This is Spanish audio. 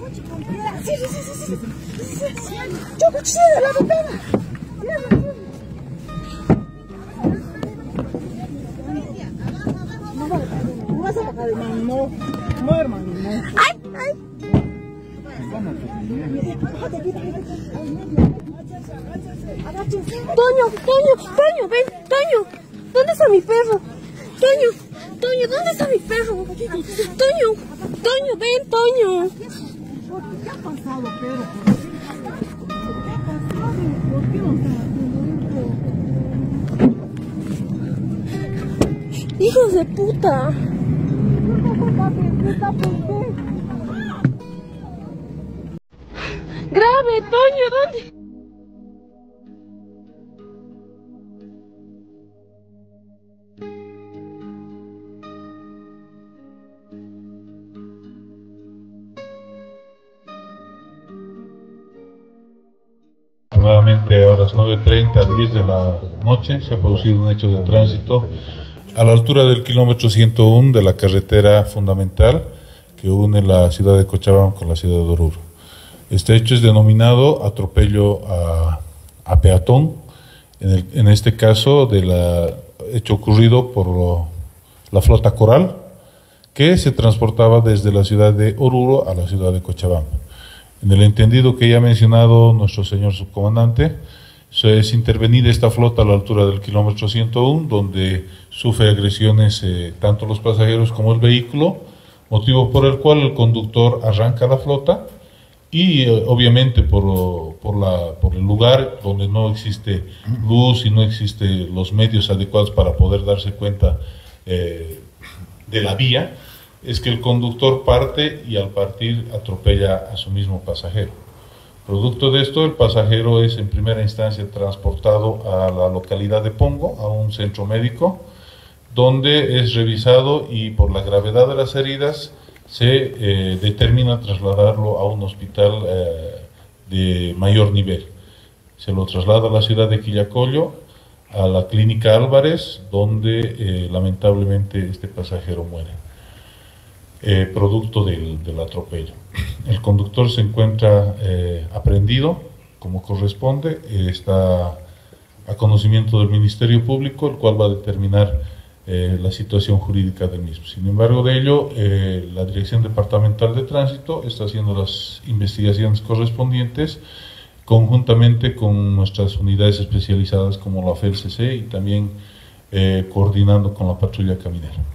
Sí. Yo cuchillo, la ventana. No vas a bajar, hermano, no, hermano, no. ¡Ay! Toño, ven, Toño. ¿Dónde está mi perro? Toño, ¿dónde está mi perro? Toño, ven, Toño. ¿Qué ha pasado, perro? ¿Por qué no está? ¡Hijos de puta! ¡Grave, Toño! ¿Dónde? Nuevamente a las 9:30 a 10 de la noche se ha producido un hecho de tránsito a la altura del kilómetro 101 de la carretera fundamental que une la ciudad de Cochabamba con la ciudad de Oruro. Este hecho es denominado atropello a peatón, en este caso hecho ocurrido por la flota Coral, que se transportaba desde la ciudad de Oruro a la ciudad de Cochabamba. En el entendido que ya ha mencionado nuestro señor subcomandante, es intervenir esta flota a la altura del kilómetro 101, donde sufre agresiones tanto los pasajeros como el vehículo, motivo por el cual el conductor arranca la flota y obviamente por el lugar donde no existe luz y no existen los medios adecuados para poder darse cuenta de la vía, es que el conductor parte y al partir atropella a su mismo pasajero. Producto de esto, el pasajero es en primera instancia transportado a la localidad de Pongo, a un centro médico, donde es revisado y por la gravedad de las heridas se determina trasladarlo a un hospital de mayor nivel. Se lo traslada a la ciudad de Quillacollo, a la clínica Álvarez, donde lamentablemente este pasajero muere. Producto del atropello. El conductor se encuentra aprehendido como corresponde, está a conocimiento del Ministerio Público, el cual va a determinar la situación jurídica del mismo. Sin embargo de ello, la Dirección Departamental de Tránsito está haciendo las investigaciones correspondientes conjuntamente con nuestras unidades especializadas como la FELCC y también coordinando con la patrulla caminera.